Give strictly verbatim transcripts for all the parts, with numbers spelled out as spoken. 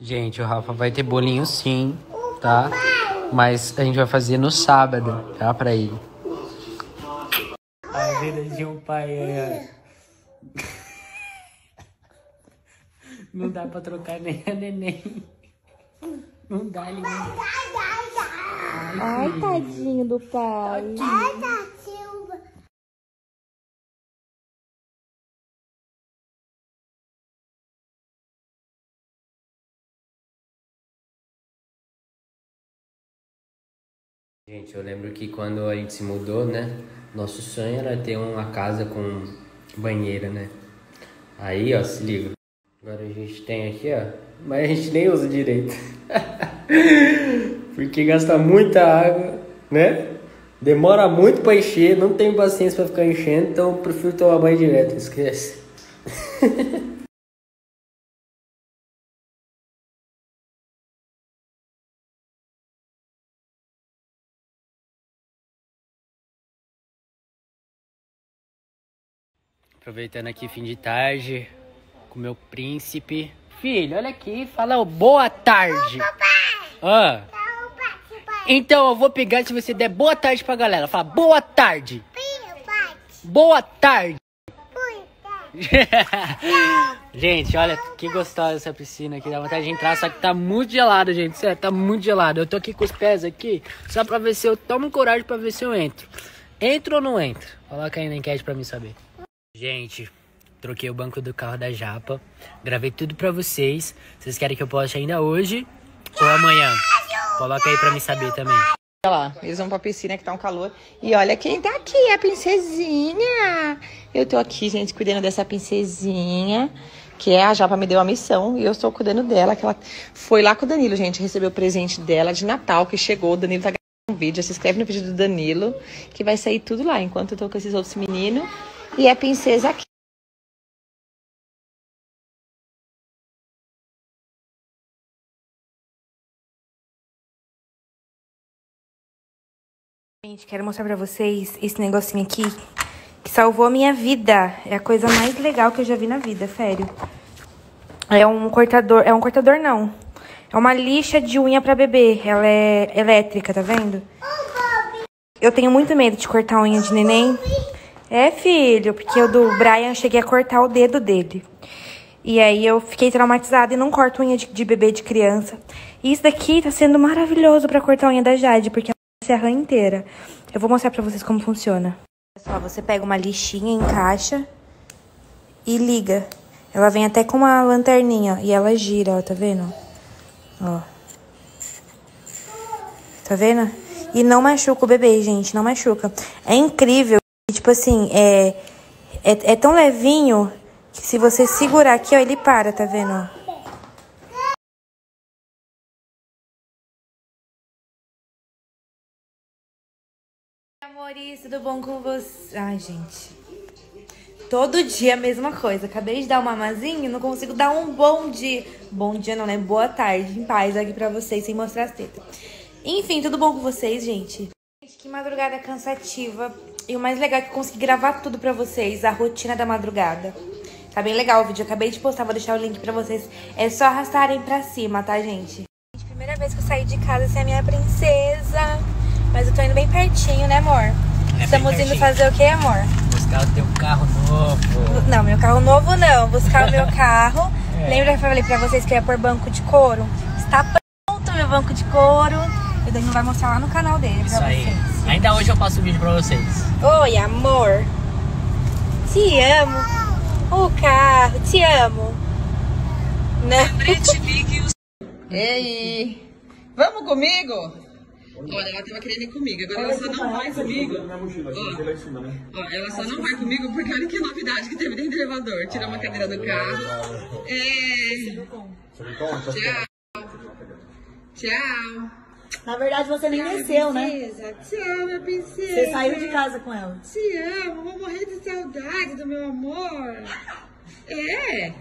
Gente, o Rafa vai ter bolinho sim, tá? Mas a gente vai fazer no sábado, tá? Pra ele. A vida de um pai é... Não dá pra trocar nem a neném. Não dá, ele não... Ai, Ai, tadinho do pai. Tadinho. Gente, eu lembro que quando a gente se mudou, né? Nosso sonho era ter uma casa com banheira, né? Aí, ó, se liga. Agora a gente tem aqui, ó. Mas a gente nem usa direito. Porque gasta muita água, né? Demora muito pra encher, não tenho paciência pra ficar enchendo, então eu prefiro tomar banho direto, esquece. Aproveitando aqui fim de tarde com meu príncipe. Filho, olha aqui, fala boa tarde. Ô, papai. Ah. Então eu vou pegar, se você der boa tarde pra galera. Fala boa tarde. Boa tarde. Gente, olha que gostosa essa piscina aqui. Dá vontade de entrar, só que tá muito gelado, gente. Sério, tá muito gelado. Eu tô aqui com os pés aqui, só pra ver se eu tomo coragem pra ver se eu entro. Entro ou não entro? Coloca aí na enquete pra mim saber. Gente, troquei o banco do carro da Japa. Gravei tudo pra vocês. Vocês querem que eu poste ainda hoje ou amanhã? Coloca aí pra mim saber também. Olha lá, eles vão pra piscina que tá um calor. E olha quem tá aqui, a princesinha. Eu tô aqui, gente, cuidando dessa princesinha, que é a Japa me deu a missão e eu estou cuidando dela, que ela foi lá com o Danilo, gente, recebeu o presente dela de Natal, que chegou. O Danilo tá gravando um vídeo, se inscreve no vídeo do Danilo, que vai sair tudo lá, enquanto eu tô com esses outros meninos. E a princesa aqui. Gente, quero mostrar pra vocês esse negocinho aqui que salvou a minha vida. É a coisa mais legal que eu já vi na vida, sério. É um cortador, é um cortador não. É uma lixa de unha pra bebê. Ela é elétrica, tá vendo? Eu tenho muito medo de cortar a unha de neném. É, filho, porque o do Brian eu cheguei a cortar o dedo dele. E aí eu fiquei traumatizada e não corto unha de, de bebê, de criança. E isso daqui tá sendo maravilhoso pra cortar a unha da Jade, porque ela se arranha inteira. Eu vou mostrar pra vocês como funciona. Olha só, você pega uma lixinha, encaixa e liga. Ela vem até com uma lanterninha e ela gira, ó, tá vendo? Ó. Tá vendo? E não machuca o bebê, gente, não machuca. É incrível, tipo assim, é, é, é tão levinho que se você segurar aqui, ó, ele para, tá vendo, ó? Amores, tudo bom com você? Ai, gente. Todo dia a mesma coisa. Acabei de dar uma mamazinha, não consigo dar um bom dia. Bom dia não, né? Boa tarde, em paz aqui pra vocês, sem mostrar as tetas. Enfim, tudo bom com vocês, gente? Gente, que madrugada cansativa. E o mais legal é que eu consegui gravar tudo pra vocês, a rotina da madrugada. Tá bem legal o vídeo, eu acabei de postar, vou deixar o link pra vocês. É só arrastarem pra cima, tá, gente? Primeira vez que eu saí de casa sem a minha princesa. Mas eu tô indo bem pertinho, né, amor? É. Estamos indo fazer o que, amor? Buscar o teu carro novo. Não, meu carro novo não. Buscar o meu carro. É. Lembra que eu falei pra vocês que eu ia pôr banco de couro? Está pronto meu banco de couro. O Danilo vai mostrar lá no canal dele pra Isso aí. vocês. Ainda hoje eu passo o vídeo pra vocês. Oi, amor. Te amo. O carro, te amo. Não. Ei, vamos comigo? Olha, ela tava querendo ir comigo, agora ela só não vai comigo. Ó, ó, ela só não vai comigo porque olha que novidade que teve dentro do elevador. Tirou uma cadeira do carro. É. Tchau. Tchau. Na verdade, você nem desceu, né? Tchau, minha princesa. Você saiu de casa com ela. Te amo, vou morrer de saudade do meu amor. É.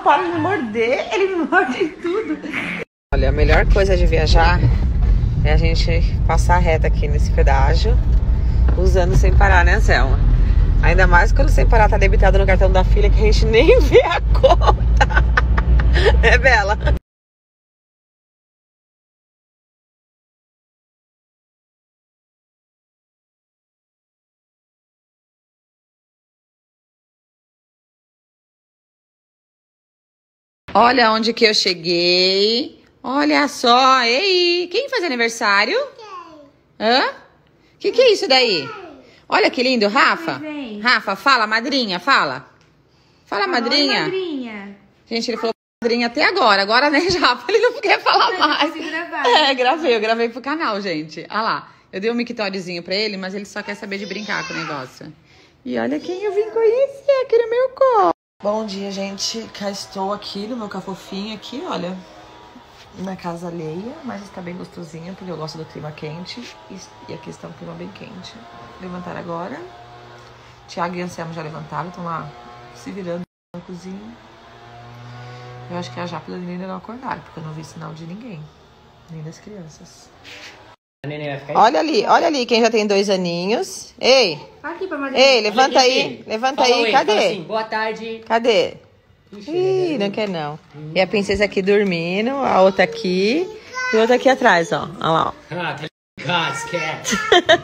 para de me morder, ele me morde em tudo. Olha, a melhor coisa de viajar é a gente passar reta aqui nesse pedágio, usando sem parar, né, Selma? Ainda mais quando sem parar tá debitado no cartão da filha, que a gente nem vê a conta. É, Bela? Olha onde que eu cheguei. Olha só. Ei, quem faz aniversário? Hã? O que que é isso daí? Olha que lindo, Rafa. Rafa, fala, madrinha, fala. Fala, madrinha. madrinha. Gente, ele falou madrinha até agora. Agora, né, Rafa? Ele não quer falar mais. É, gravei. Eu gravei pro canal, gente. Olha lá. Eu dei um mictórizinho pra ele, mas ele só quer saber de brincar com o negócio. E olha quem eu vim conhecer aqui no meu colo. Bom dia, gente. Cá estou aqui no meu cafofinho aqui, olha. Na casa alheia, mas está bem gostosinho, porque eu gosto do clima quente. E aqui está um clima bem quente. Levantar agora. Tiago e Anselmo já levantaram, estão lá se virando na cozinha. Eu acho que a Japa e a Danilo não acordaram, porque eu não vi sinal de ninguém. Nem das crianças. Olha ali, olha ali quem já tem dois aninhos. Ei! Aqui pra madrinha. Ei, levanta aí, levanta Fala aí, oi, cadê? fala assim, boa tarde. Cadê? Ixi, Ih, não quer não. E a princesa aqui dormindo, a outra aqui e a outra aqui atrás, ó. Olha lá, ó. Ah, tá ligado, esquece.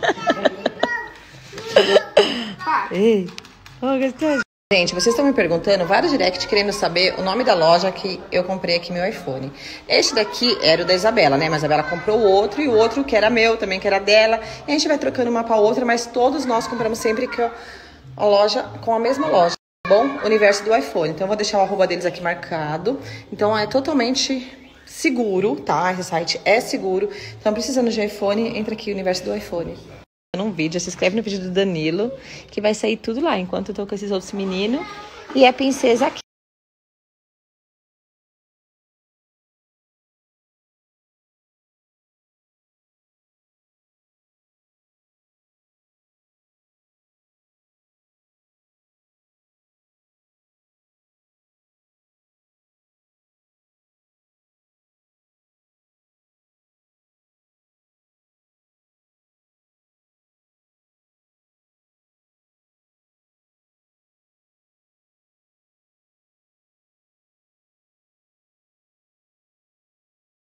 Ei, oh, gostoso. Gente, vocês estão me perguntando, vários direct querendo saber o nome da loja que eu comprei aqui meu iPhone. Esse daqui era o da Isabela, né? Mas a Isabela comprou o outro e o outro que era meu também, que era dela. E a gente vai trocando uma pra outra, mas todos nós compramos sempre com a loja, com a mesma loja. Bom, Universo do iPhone. Então eu vou deixar o arroba deles aqui marcado. Então é totalmente seguro, tá? Esse site é seguro. Então precisando de iPhone, entra aqui, Universo do iPhone. Num vídeo, se inscreve no vídeo do Danilo, que vai sair tudo lá, enquanto eu tô com esses outros meninos e a princesa aqui.